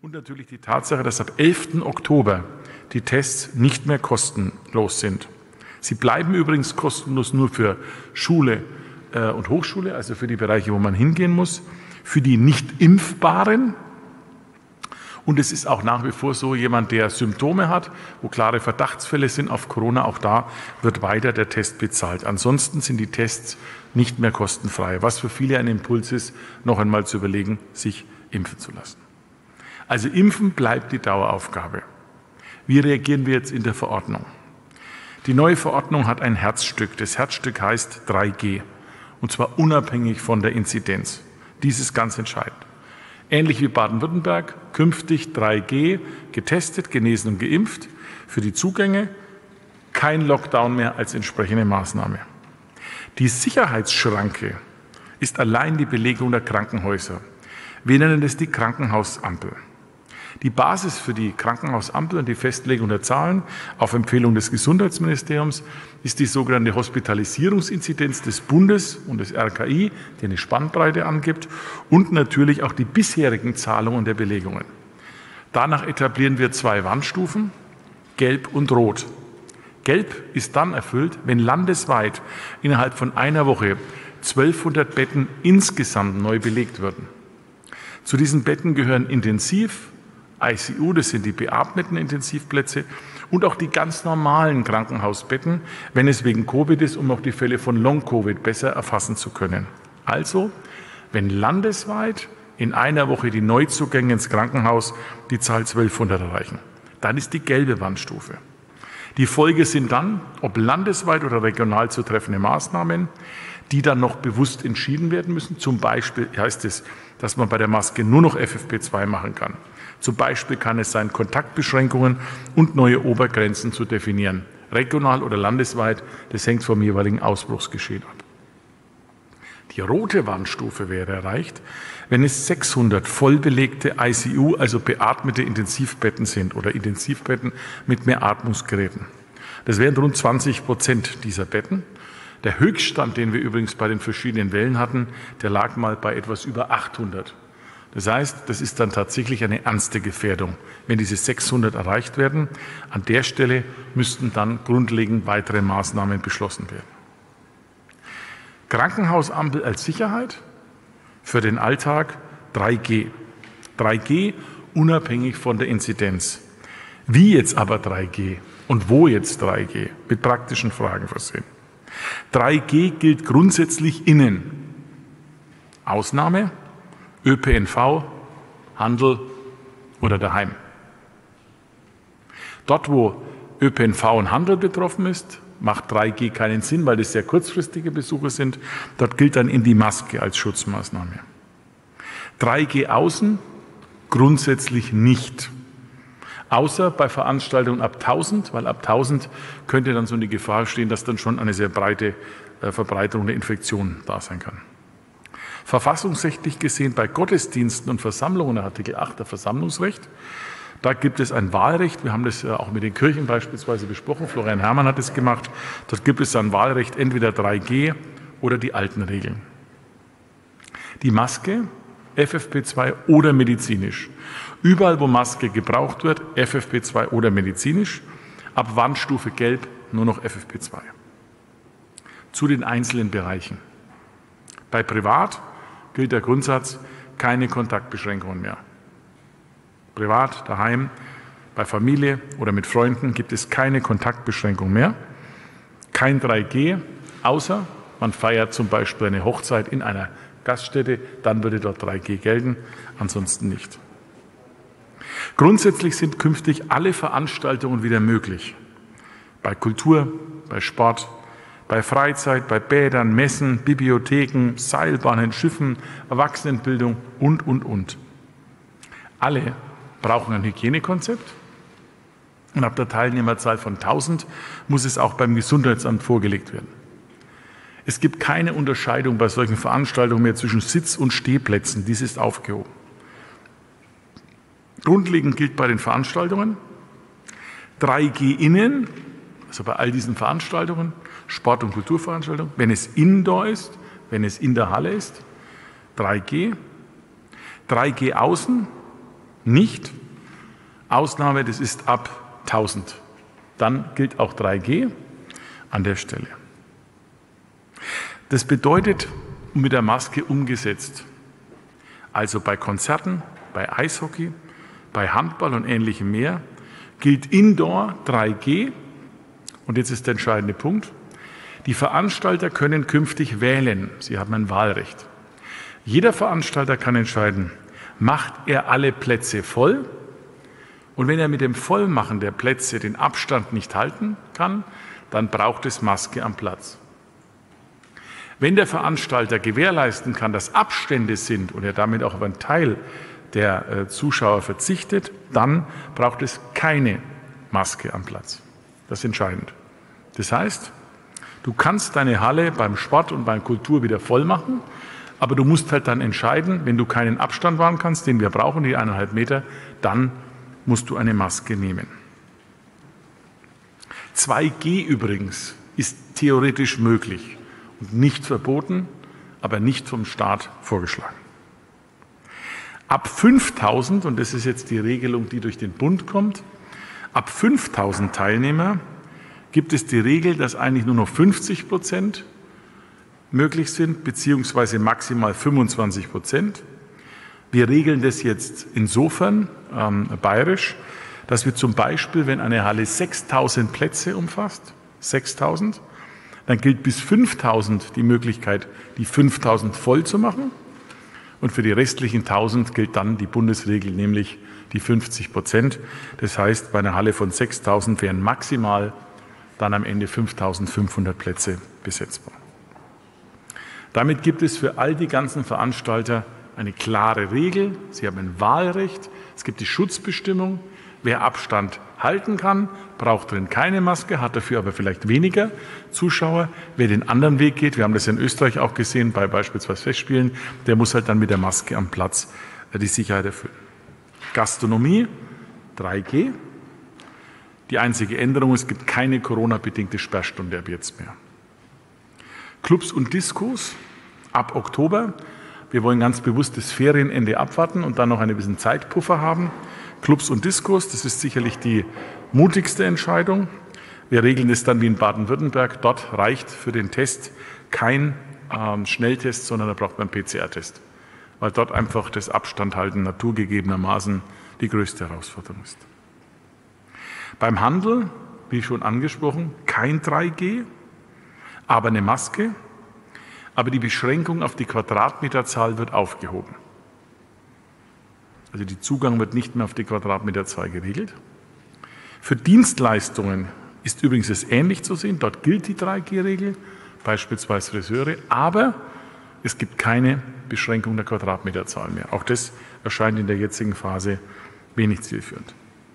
Und natürlich die Tatsache, dass ab 11. Oktober die Tests nicht mehr kostenlos sind. Sie bleiben übrigens kostenlos nur für Schule und Hochschule, also für die Bereiche, wo man hingehen muss, für die Nicht-Impfbaren. Und es ist auch nach wie vor so, jemand, der Symptome hat, wo klare Verdachtsfälle sind auf Corona, auch da wird weiter der Test bezahlt. Ansonsten sind die Tests nicht mehr kostenfrei, was für viele ein Impuls ist, noch einmal zu überlegen, sich impfen zu lassen. Also Impfen bleibt die Daueraufgabe. Wie reagieren wir jetzt in der Verordnung? Die neue Verordnung hat ein Herzstück. Das Herzstück heißt 3G, und zwar unabhängig von der Inzidenz. Dies ist ganz entscheidend. Ähnlich wie Baden-Württemberg, künftig 3G, getestet, genesen und geimpft, für die Zugänge, kein Lockdown mehr als entsprechende Maßnahme. Die Sicherheitsschranke ist allein die Belegung der Krankenhäuser. Wir nennen das die Krankenhausampel. Die Basis für die Krankenhausampel und die Festlegung der Zahlen auf Empfehlung des Gesundheitsministeriums ist die sogenannte Hospitalisierungsinzidenz des Bundes und des RKI, die eine Spannbreite angibt, und natürlich auch die bisherigen Zahlungen der Belegungen. Danach etablieren wir 2 Warnstufen, Gelb und Rot. Gelb ist dann erfüllt, wenn landesweit innerhalb von einer Woche 1200 Betten insgesamt neu belegt würden. Zu diesen Betten gehören Intensiv, ICU, das sind die beatmeten Intensivplätze, und auch die ganz normalen Krankenhausbetten, wenn es wegen Covid ist, um auch die Fälle von Long-Covid besser erfassen zu können. Also, wenn landesweit in einer Woche die Neuzugänge ins Krankenhaus die Zahl 1200 erreichen, dann ist die gelbe Warnstufe. Die Folge sind dann, ob landesweit oder regional zu treffende Maßnahmen, die dann noch bewusst entschieden werden müssen. Zum Beispiel heißt es, dass man bei der Maske nur noch FFP2 machen kann. Zum Beispiel kann es sein, Kontaktbeschränkungen und neue Obergrenzen zu definieren. Regional oder landesweit, das hängt vom jeweiligen Ausbruchsgeschehen ab. Die rote Warnstufe wäre erreicht, wenn es 600 vollbelegte ICU, also beatmete Intensivbetten sind oder Intensivbetten mit mehr Atmungsgeräten. Das wären rund 20% dieser Betten. Der Höchststand, den wir übrigens bei den verschiedenen Wellen hatten, der lag mal bei etwas über 800. Das heißt, das ist dann tatsächlich eine ernste Gefährdung, wenn diese 600 erreicht werden. An der Stelle müssten dann grundlegend weitere Maßnahmen beschlossen werden. Krankenhausampel als Sicherheit, für den Alltag 3G. 3G unabhängig von der Inzidenz. Wie jetzt aber 3G und wo jetzt 3G? Mit praktischen Fragen versehen. 3G gilt grundsätzlich innen. Ausnahme: ÖPNV, Handel oder daheim. Dort, wo ÖPNV und Handel betroffen ist, macht 3G keinen Sinn, weil das sehr kurzfristige Besuche sind. Dort gilt dann die Maske als Schutzmaßnahme. 3G außen grundsätzlich nicht. Außer bei Veranstaltungen ab 1000, weil ab 1000 könnte dann so eine Gefahr stehen, dass dann schon eine sehr breite Verbreitung der Infektion da sein kann. Verfassungsrechtlich gesehen bei Gottesdiensten und Versammlungen, Artikel 8 der Versammlungsrecht, da gibt es ein Wahlrecht. Wir haben das ja auch mit den Kirchen beispielsweise besprochen. Florian Herrmann hat es gemacht. Dort gibt es ein Wahlrecht, entweder 3G oder die alten Regeln. Die Maske, FFP2 oder medizinisch. Überall, wo Maske gebraucht wird, FFP2 oder medizinisch. Ab Warnstufe Gelb nur noch FFP2. Zu den einzelnen Bereichen. Bei Privat gilt der Grundsatz, keine Kontaktbeschränkungen mehr. Privat, daheim, bei Familie oder mit Freunden gibt es keine Kontaktbeschränkung mehr. Kein 3G, außer man feiert zum Beispiel eine Hochzeit in einer Gaststätte, dann würde dort 3G gelten, ansonsten nicht. Grundsätzlich sind künftig alle Veranstaltungen wieder möglich. Bei Kultur, bei Sport, bei Freizeit, bei Bädern, Messen, Bibliotheken, Seilbahnen, Schiffen, Erwachsenenbildung und. Alle brauchen ein Hygienekonzept und ab der Teilnehmerzahl von 1000 muss es auch beim Gesundheitsamt vorgelegt werden. Es gibt keine Unterscheidung bei solchen Veranstaltungen mehr zwischen Sitz- und Stehplätzen. Dies ist aufgehoben. Grundlegend gilt bei den Veranstaltungen 3G innen, also bei all diesen Veranstaltungen, Sport- und Kulturveranstaltungen, wenn es indoor ist, wenn es in der Halle ist, 3G. 3G außen, nicht. Ausnahme, das ist ab 1000. Dann gilt auch 3G an der Stelle. Das bedeutet, mit der Maske umgesetzt, also bei Konzerten, bei Eishockey, bei Handball und Ähnlichem mehr, gilt Indoor 3G. Und jetzt ist der entscheidende Punkt. Die Veranstalter können künftig wählen. Sie haben ein Wahlrecht. Jeder Veranstalter kann entscheiden, macht er alle Plätze voll? Und wenn er mit dem Vollmachen der Plätze den Abstand nicht halten kann, dann braucht es Maske am Platz. Wenn der Veranstalter gewährleisten kann, dass Abstände sind und er damit auch auf einen Teil der Zuschauer verzichtet, dann braucht es keine Maske am Platz. Das ist entscheidend. Das heißt, du kannst deine Halle beim Sport und beim Kultur wieder voll machen, aber du musst halt dann entscheiden, wenn du keinen Abstand wahren kannst, den wir brauchen, die 1,5 Meter, dann musst du eine Maske nehmen. 2G übrigens ist theoretisch möglich und nicht verboten, aber nicht vom Staat vorgeschlagen. Ab 5.000, und das ist jetzt die Regelung, die durch den Bund kommt, ab 5.000 Teilnehmer gibt es die Regel, dass eigentlich nur noch 50% möglich sind, beziehungsweise maximal 25%. Wir regeln das jetzt insofern bayerisch, dass wir zum Beispiel, wenn eine Halle 6.000 Plätze umfasst, 6.000, dann gilt bis 5.000 die Möglichkeit, die 5.000 voll zu machen. Und für die restlichen 1.000 gilt dann die Bundesregel, nämlich die 50%. Das heißt, bei einer Halle von 6.000 wären maximal dann am Ende 5.500 Plätze besetzbar. Damit gibt es für all die ganzen Veranstalter eine klare Regel. Sie haben ein Wahlrecht. Es gibt die Schutzbestimmung. Wer Abstand halten kann, braucht drin keine Maske, hat dafür aber vielleicht weniger Zuschauer. Wer den anderen Weg geht, wir haben das in Österreich auch gesehen, bei beispielsweise Festspielen, der muss halt dann mit der Maske am Platz die Sicherheit erfüllen. Gastronomie, 3G. Die einzige Änderung, es gibt keine Corona-bedingte Sperrstunde ab jetzt mehr. Clubs und Diskos ab Oktober. Wir wollen ganz bewusst das Ferienende abwarten und dann noch ein bisschen Zeitpuffer haben. Clubs und Diskos, das ist sicherlich die mutigste Entscheidung. Wir regeln es dann wie in Baden-Württemberg. Dort reicht für den Test kein Schnelltest, sondern da braucht man einen PCR-Test, weil dort einfach das Abstandhalten naturgegebenermaßen die größte Herausforderung ist. Beim Handel, wie schon angesprochen, kein 3G, aber eine Maske, aber die Beschränkung auf die Quadratmeterzahl wird aufgehoben. Also der Zugang wird nicht mehr auf die Quadratmeterzahl geregelt. Für Dienstleistungen ist übrigens es ähnlich zu sehen. Dort gilt die 3G-Regel, beispielsweise Friseure, aber es gibt keine Beschränkung der Quadratmeterzahl mehr. Auch das erscheint in der jetzigen Phase wenig zielführend.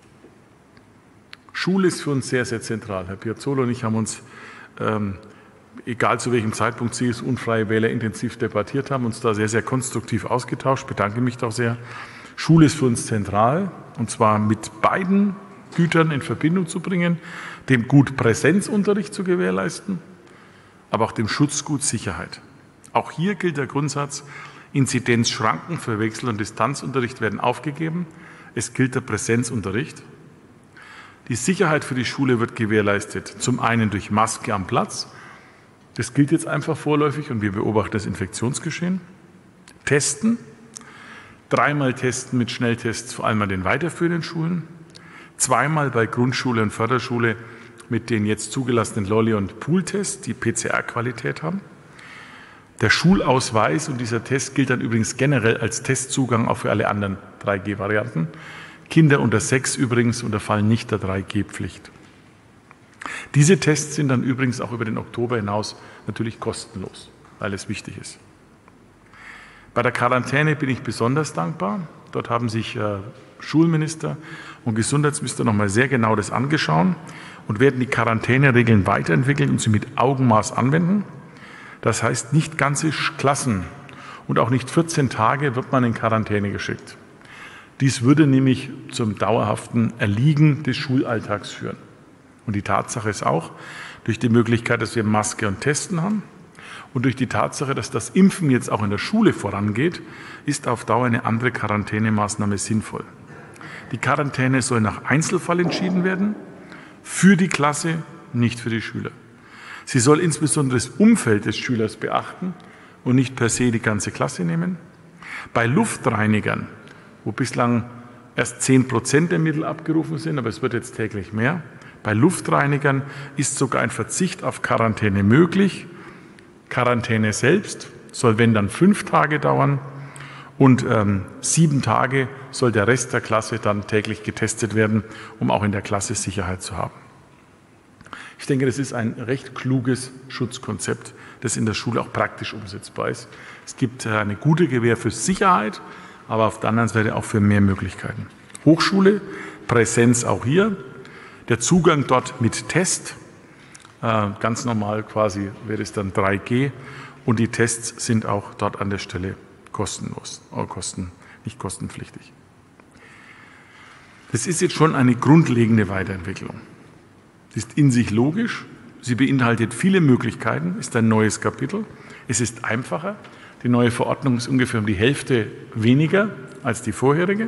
Schule ist für uns sehr, sehr zentral. Herr Piazzolo und ich haben uns, egal zu welchem Zeitpunkt CSU und Freie Wähler intensiv debattiert haben, uns da sehr, sehr konstruktiv ausgetauscht. Ich bedanke mich doch sehr. Schule ist für uns zentral, und zwar mit beiden Gütern in Verbindung zu bringen, dem Gut Präsenzunterricht zu gewährleisten, aber auch dem Schutzgut Sicherheit. Auch hier gilt der Grundsatz, Inzidenzschranken für Wechsel- und Distanzunterricht werden aufgegeben. Es gilt der Präsenzunterricht. Die Sicherheit für die Schule wird gewährleistet, zum einen durch Maske am Platz. Das gilt jetzt einfach vorläufig und wir beobachten das Infektionsgeschehen. Testen. 3-mal testen mit Schnelltests, vor allem an den weiterführenden Schulen. 2-mal bei Grundschule und Förderschule mit den jetzt zugelassenen Lolli- und Pooltests, die PCR-Qualität haben. Der Schulausweis und dieser Test gilt dann übrigens generell als Testzugang auch für alle anderen 3G-Varianten. Kinder unter 6 übrigens unterfallen nicht der 3G-Pflicht. Diese Tests sind dann übrigens auch über den Oktober hinaus natürlich kostenlos, weil es wichtig ist. Bei der Quarantäne bin ich besonders dankbar. Dort haben sich Schulminister und Gesundheitsminister noch mal sehr genau das angeschaut und werden die Quarantäneregeln weiterentwickeln und sie mit Augenmaß anwenden. Das heißt, nicht ganze Klassen und auch nicht 14 Tage wird man in Quarantäne geschickt. Dies würde nämlich zum dauerhaften Erliegen des Schulalltags führen. Und die Tatsache ist auch, durch die Möglichkeit, dass wir Maske und Testen haben und durch die Tatsache, dass das Impfen jetzt auch in der Schule vorangeht, ist auf Dauer eine andere Quarantänemaßnahme sinnvoll. Die Quarantäne soll nach Einzelfall entschieden werden, für die Klasse, nicht für die Schüler. Sie soll insbesondere das Umfeld des Schülers beachten und nicht per se die ganze Klasse nehmen. Bei Luftreinigern, wo bislang erst 10% der Mittel abgerufen sind, aber es wird jetzt täglich mehr, bei Luftreinigern ist sogar ein Verzicht auf Quarantäne möglich. Quarantäne selbst soll, wenn dann 5 Tage dauern, und 7 Tage soll der Rest der Klasse dann täglich getestet werden, um auch in der Klasse Sicherheit zu haben. Ich denke, das ist ein recht kluges Schutzkonzept, das in der Schule auch praktisch umsetzbar ist. Es gibt eine gute Gewähr für Sicherheit, aber auf der anderen Seite auch für mehr Möglichkeiten. Hochschule, Präsenz auch hier, der Zugang dort mit Test, ganz normal quasi wäre es dann 3G, und die Tests sind auch dort an der Stelle kostenlos, nicht kostenpflichtig. Das ist jetzt schon eine grundlegende Weiterentwicklung. Sie ist in sich logisch, sie beinhaltet viele Möglichkeiten, ist ein neues Kapitel, es ist einfacher. Die neue Verordnung ist ungefähr um die Hälfte weniger als die vorherige.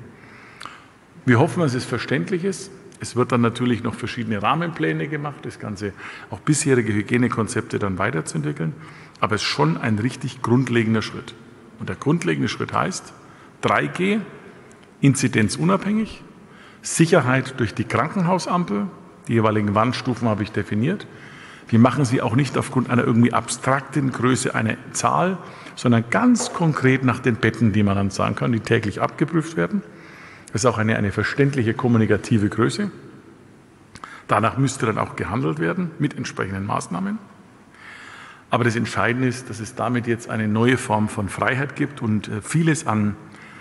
Wir hoffen, dass es verständlich ist. Es wird dann natürlich noch verschiedene Rahmenpläne gemacht, das Ganze, auch bisherige Hygienekonzepte dann weiterzuentwickeln. Aber es ist schon ein richtig grundlegender Schritt. Und der grundlegende Schritt heißt 3G, inzidenzunabhängig, Sicherheit durch die Krankenhausampel, die jeweiligen Warnstufen habe ich definiert. Wir machen sie auch nicht aufgrund einer irgendwie abstrakten Größe einer Zahl, sondern ganz konkret nach den Betten, die man dann sagen kann, die täglich abgeprüft werden. Das ist auch eine verständliche kommunikative Größe. Danach müsste dann auch gehandelt werden mit entsprechenden Maßnahmen. Aber das Entscheidende ist, dass es damit jetzt eine neue Form von Freiheit gibt und vieles an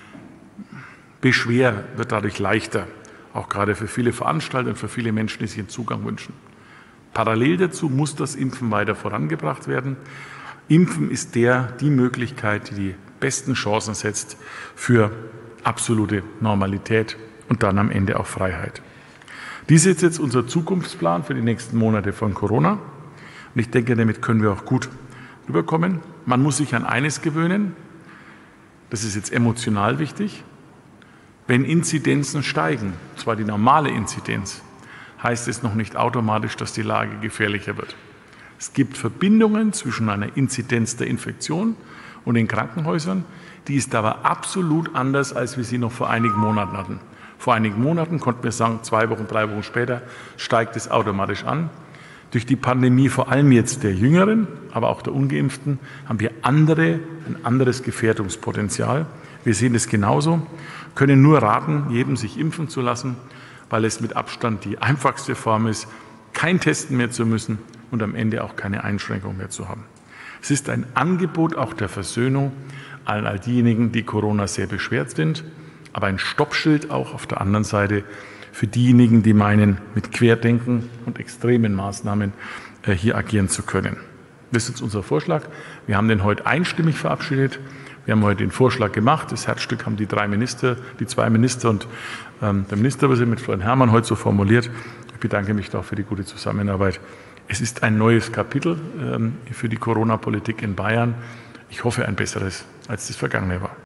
Beschwer wird dadurch leichter, auch gerade für viele Veranstalter und für viele Menschen, die sich einen Zugang wünschen. Parallel dazu muss das Impfen weiter vorangebracht werden. Impfen ist die Möglichkeit, die die besten Chancen setzt für absolute Normalität und dann am Ende auch Freiheit. Dies ist jetzt unser Zukunftsplan für die nächsten Monate von Corona. Und ich denke, damit können wir auch gut rüberkommen. Man muss sich an eines gewöhnen, das ist jetzt emotional wichtig. Wenn Inzidenzen steigen, und zwar die normale Inzidenz, heißt es noch nicht automatisch, dass die Lage gefährlicher wird. Es gibt Verbindungen zwischen einer Inzidenz der Infektion und den Krankenhäusern, die ist aber absolut anders, als wir sie noch vor einigen Monaten hatten. Vor einigen Monaten konnten wir sagen, 2 Wochen, 3 Wochen später steigt es automatisch an. Durch die Pandemie, vor allem jetzt der Jüngeren, aber auch der Ungeimpften, haben wir ein anderes Gefährdungspotenzial. Wir sehen es genauso, können nur raten, jedem sich impfen zu lassen, weil es mit Abstand die einfachste Form ist, kein Testen mehr zu müssen und am Ende auch keine Einschränkung mehr zu haben. Es ist ein Angebot auch der Versöhnung an all diejenigen, die Corona sehr beschwert sind, aber ein Stoppschild auch auf der anderen Seite für diejenigen, die meinen, mit Querdenken und extremen Maßnahmen hier agieren zu können. Das ist jetzt unser Vorschlag. Wir haben den heute einstimmig verabschiedet. Wir haben heute den Vorschlag gemacht. Das Herzstück haben die 2 Minister und der Ministerpräsident mit Florian Herrmann heute so formuliert. Ich bedanke mich auch für die gute Zusammenarbeit. Es ist ein neues Kapitel für die Corona-Politik in Bayern. Ich hoffe, ein besseres, als das vergangene war.